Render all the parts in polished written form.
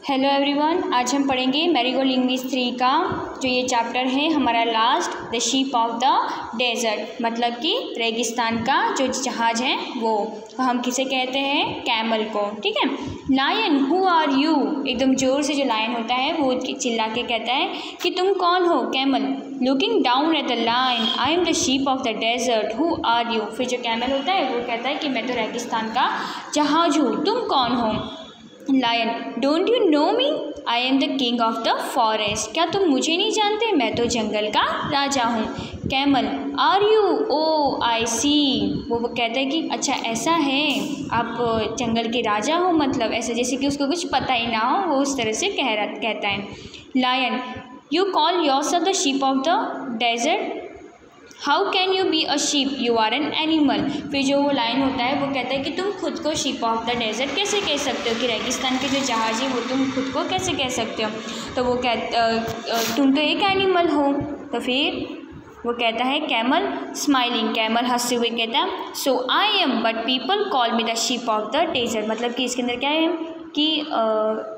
Hello everyone, आज हम पढ़ेंगे मैरीगोल्ड इंग्लिश 3 का जो ये चैप्टर है हमारा last, the ship of the desert, मतलब कि रेगिस्तान का जो जहाज़ है वो हम किसे कहते हैं, कैमल को। ठीक है। लायन, हु आर यू, एकदम ज़ोर से जो लायन होता है वो चिल्ला के कहता है कि तुम कौन हो। Camel, looking down at the lion, I am the ship of the desert, who are you. फिर जो कैमल होता है वो कहता है कि मैं तो रेगिस्तान का जहाज़ हूँ, तुम कौन हो। Lion, don't you know me, I am the king of the forest, क्या तुम मुझे नहीं जानते, मैं तो जंगल का राजा हूँ। Camel, are you, oh I see, वो कहता है कि अच्छा ऐसा है, आप जंगल के राजा हो, मतलब ऐसे जैसे कि उसको कुछ पता ही ना हो, वो उस तरह से कहता है। Lion, you call yourself the ship of the desert, how can you be a ship, you are an animal. फिर जो वो लाइन होता है वो कहता है कि तुम खुद को शिप ऑफ द डेजर्ट कैसे कह सकते हो, कि रेगिस्तान के जो जहाज़ है वो तुम खुद को कैसे कह सकते हो। तो वो तुम तो एक एनिमल हो। तो फिर वो कहता है कैमल स्माइलिंग, कैमल हंसते हुए कहता है so I am but people call me the ship of the desert, मतलब कि इसके अंदर क्या है कि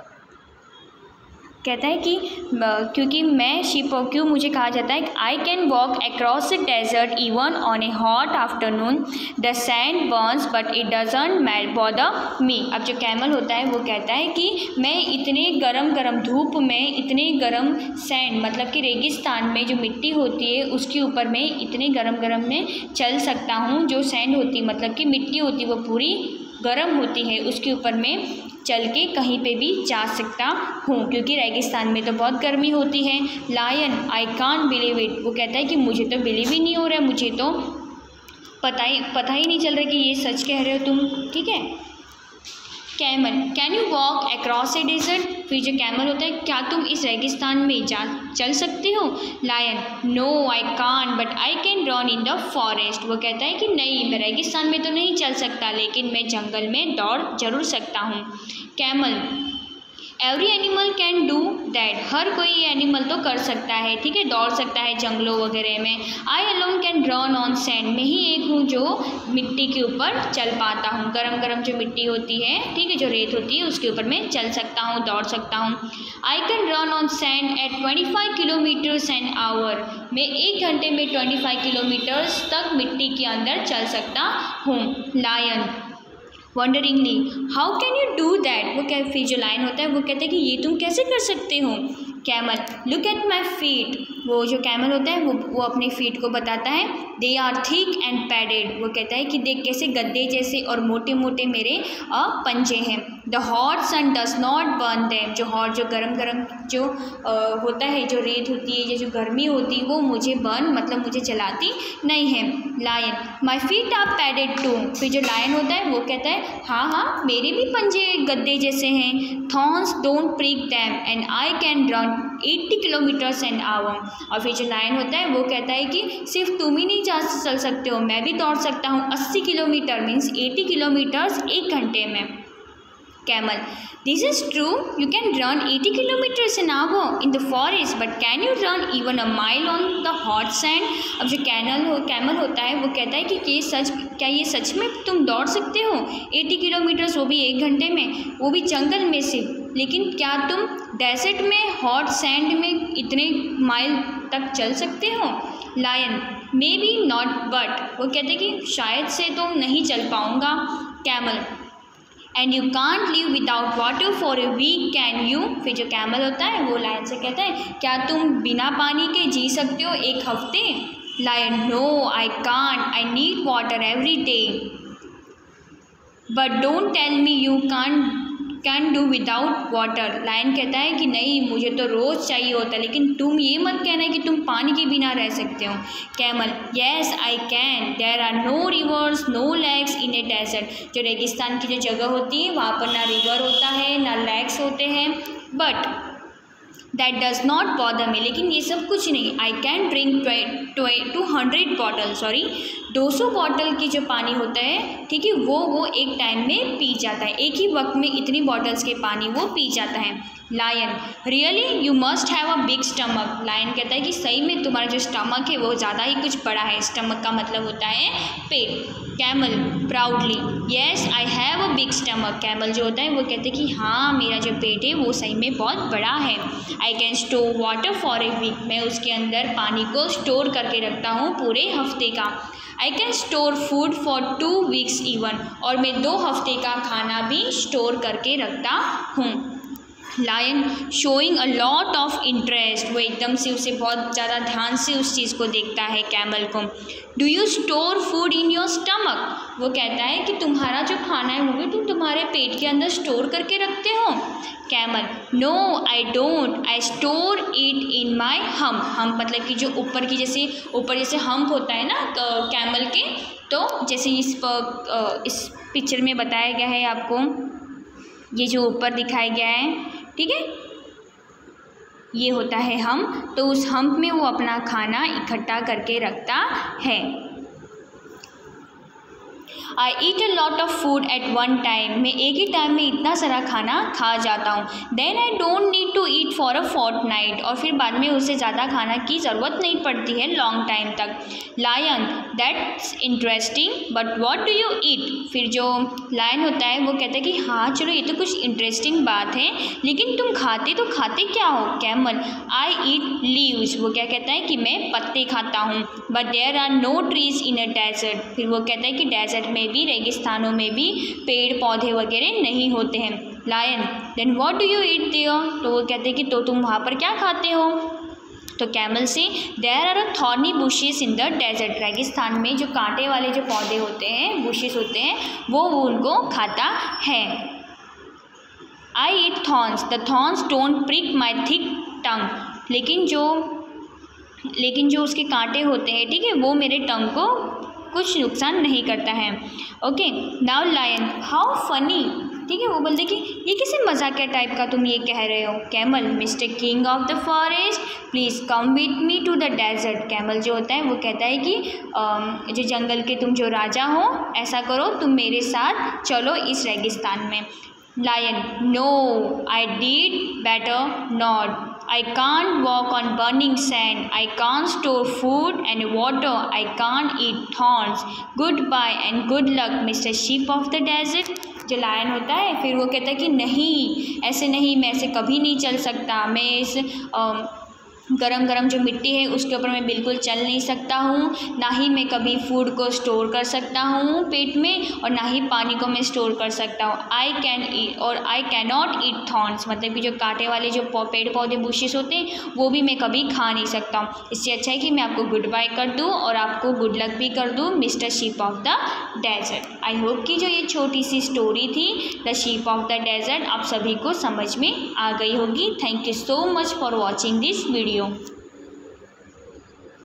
कहता है कि क्योंकि मैं शिप ऑफ, क्यों मुझे कहा जाता है I can walk across the desert even on a hot afternoon, the sand burns but it doesn't bother me. अब जो कैमल होता है वो कहता है कि मैं इतने गरम धूप में, इतने गरम सैंड, मतलब कि रेगिस्तान में जो मिट्टी होती है उसके ऊपर मैं इतने गरम में चल सकता हूँ। जो सैंड होती मतलब कि मिट्टी होती वो पूरी गर्म होती है, उसके ऊपर मैं चल के कहीं पे भी जा सकता हूँ, क्योंकि रेगिस्तान में तो बहुत गर्मी होती है। Lion, I can't believe it, वो कहता है कि मुझे तो बिलीव ही नहीं हो रहा है, मुझे तो पता ही नहीं चल रहा कि ये सच कह रहे हो तुम। ठीक है। Camel, can you walk across a desert, फिर जो कैमल होता है क्या तुम इस रेगिस्तान में चल सकते हो। Lion, no I can't but I can run in the forest, वो कहता है कि नहीं, मैं रेगिस्तान में तो नहीं चल सकता, लेकिन मैं जंगल में दौड़ जरूर सकता हूँ। Camel, every animal can do that, हर कोई एनिमल तो कर सकता है, ठीक है, दौड़ सकता है जंगलों वगैरह में। I alone can run on sand, मैं ही एक हूँ जो मिट्टी के ऊपर चल पाता हूँ, गरम जो मिट्टी होती है, ठीक है, जो रेत होती है उसके ऊपर मैं चल सकता हूँ, दौड़ सकता हूँ। I can run on sand at 25 kilometres an hour, मैं 1 घंटे में 25 किलोमीटर्स तक मिट्टी के अंदर चल सकता हूँ। Lion, wonderingly, how can you do that, वो क्या, फिर जो लाइन होता है वो कहता है कि ये तुम कैसे कर सकते हो। Camel, look at my feet, वो जो कैमल होता है वो अपने फीट को बताता है, they are thick and padded, वो कहता है कि देख कैसे गद्दे जैसे और मोटे मेरे पंजे हैं। The hot sun does not burn them, जो हॉट जो गरम जो होता है, जो रेत होती है, जो गर्मी होती है वो मुझे मतलब मुझे जलाती नहीं है। Lion, my feet are padded too, फिर जो लायन होता है वो कहता है हाँ मेरे भी पंजे गद्दे जैसे हैं। Thorns don't prick them and I can run 80 kilometres an hour, और फिर जो लायन होता है वो कहता है कि सिर्फ तुम ही नहीं चल सकते हो, मैं भी दौड़ सकता हूँ 80 किलोमीटर, मीन्स 80 किलोमीटर्स 1 घंटे में। Camel, this is true, you can run 80 kilometres an hour in the forest but can you run even a mile on the hot sand. अब जो कैमल होता है वो कहता है कि क्या ये सच में तुम दौड़ सकते हो 80 किलोमीटर्स, वो भी 1 घंटे में, वो भी जंगल में से, लेकिन क्या तुम डेजर्ट में हॉट सैंड में इतने माइल तक चल सकते हो। Lion, maybe not but, वो कहते हैं कि शायद से तो नहीं चल पाऊँगा। Camel, and you can't live without water for a week can you, फिर जो कैमल होता है वो लायन से कहता है क्या तुम बिना पानी के जी सकते हो 1 हफ्ते। Lion, no I can't, I need water every day, but don't tell me you can do without water. Lion कहता है कि नहीं, मुझे तो रोज़ चाहिए होता है, लेकिन तुम ये मत कहना कि तुम पानी के बिना रह सकते हो। Camel, yes I can, there are no rivers no lakes in a desert, जो रेगिस्तान की जो जगह होती है वहाँ पर ना रिवर होता है ना लेक्स होते हैं, but that does not bother me, लेकिन ये सब कुछ नहीं। आई कैन ड्रिंक 200 बॉटल की जो पानी होता है, ठीक है, वो एक टाइम में पी जाता है, एक ही वक्त में इतनी बॉटल्स के पानी वो पी जाता है। Lion, really you must have a big stomach, lion कहता है कि सही में तुम्हारा जो स्टमक है वो ज़्यादा ही कुछ बड़ा है, स्टमक का मतलब होता है पेट। Camel, proudly, yes I have a big stomach. Camel जो होता है वो कहते हैं कि हाँ मेरा जो पेट है वो सही में बहुत बड़ा है। I can store water for a week. मैं उसके अंदर पानी को स्टोर करके रखता हूँ पूरे हफ्ते का। I can store food for 2 weeks even. और मैं 2 हफ्ते का खाना भी स्टोर करके रखता हूँ। Lion showing a lot of interest. वो एकदम से उसे बहुत ज़्यादा ध्यान से उस चीज़ को देखता है कैमल को। Do you store food in your stomach. वो कहता है कि तुम्हारा जो खाना है वो भी तुम तुम्हारे पेट के अंदर स्टोर करके रखते हो। Camel no I don't, I store it in my hump मतलब कि जो ऊपर की जैसे हम्प होता है ना कैमल के, तो जैसे इस पिक्चर में बताया गया है आपको, ये जो ऊपर दिखाया गया है, ठीक है, ये होता है हम्प। तो उस हम्प में वो अपना खाना इकट्ठा करके रखता है। I eat a lot of food at one time. मैं एक ही टाइम में इतना सारा खाना खा जाता हूँ। Then I don't need to eat for a fortnight. और फिर बाद में उसे ज़्यादा खाना की ज़रूरत नहीं पड़ती है लॉन्ग टाइम तक। Lion that's interesting but what do you eat. फिर जो लायन होता है वो कहता है कि हाँ चलो ये तो कुछ इंटरेस्टिंग बात है, लेकिन तुम खाते क्या हो। Camel I eat leaves. वो क्या कहता है कि मैं पत्ते खाता हूँ। But there are no trees in a desert. फिर वो कहता है कि डेजर्ट में भी, रेगिस्तानों में भी पेड़ पौधे वगैरह नहीं होते हैं। Lion then what do you eat there. तो वो कहते हैं कि तो तुम वहाँ पर क्या खाते हो। तो कैमल से there are a thorny bushes in the desert. रेगिस्तान में जो कांटे वाले जो पौधे होते हैं, बुशेस होते हैं, वो उनको खाता है। I eat thorns, the thorns don't prick my thick tongue. लेकिन जो उसके कांटे होते हैं, ठीक है, वो मेरे टंग को कुछ नुकसान नहीं करता है। Okay now lion how funny. ठीक है, वो बोलते कि ये किसी मजाकिया टाइप का तुम ये कह रहे हो। Camel mister king of the forest please come with me to the desert. Camel जो होता है वो कहता है कि जो जंगल के तुम जो राजा हो, ऐसा करो तुम मेरे साथ चलो इस रेगिस्तान में। Lion no I did better not. I can't walk on burning sand. I can't store food and water. I can't eat thorns. Goodbye and good luck, Mr. Sheep of the Desert. जो lion होता है फिर वो कहता है कि नहीं, ऐसे नहीं, मैं ऐसे कभी नहीं चल सकता। मैं इस गरम गरम जो मिट्टी है उसके ऊपर मैं बिल्कुल चल नहीं सकता हूँ। ना ही मैं कभी फूड को स्टोर कर सकता हूँ पेट में, और ना ही पानी को मैं स्टोर कर सकता हूँ। आई कैन ईट और I can not eat thorns, मतलब कि जो कांटे वाले जो पेड़ पौधे बुशेस होते हैं वो भी मैं कभी खा नहीं सकता हूँ। इससे अच्छा है कि मैं आपको गुड बाय कर दूँ और आपको गुड लक भी कर दूँ, mister sheep of the desert. I hope कि जो ये छोटी सी स्टोरी थी the sheep of the desert आप सभी को समझ में आ गई होगी। Thank you so much for watching this video.